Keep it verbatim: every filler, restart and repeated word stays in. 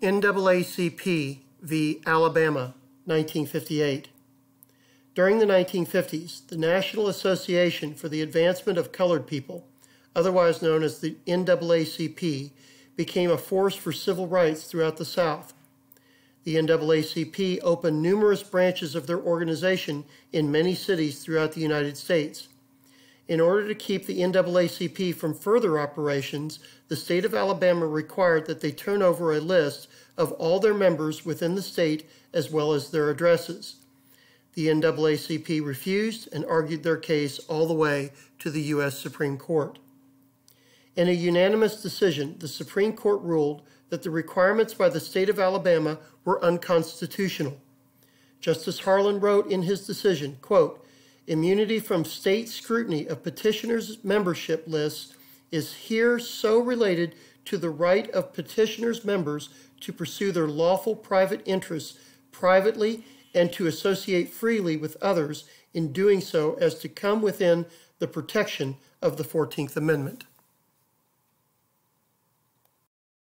N double A C P v. Alabama, nineteen fifty-eight. During the nineteen fifties, the National Association for the Advancement of Colored People, otherwise known as the N double A C P, became a force for civil rights throughout the South. The N double A C P opened numerous branches of their organization in many cities throughout the United States. In order to keep the N double A C P from further operations, the state of Alabama required that they turn over a list of all their members within the state as well as their addresses. The N double A C P refused and argued their case all the way to the U S Supreme Court. In a unanimous decision, the Supreme Court ruled that the requirements by the state of Alabama were unconstitutional. Justice Harlan wrote in his decision, quote, "Immunity from state scrutiny of petitioners' membership lists is here so related to the right of petitioners' members to pursue their lawful private interests privately and to associate freely with others in doing so as to come within the protection of the fourteenth Amendment."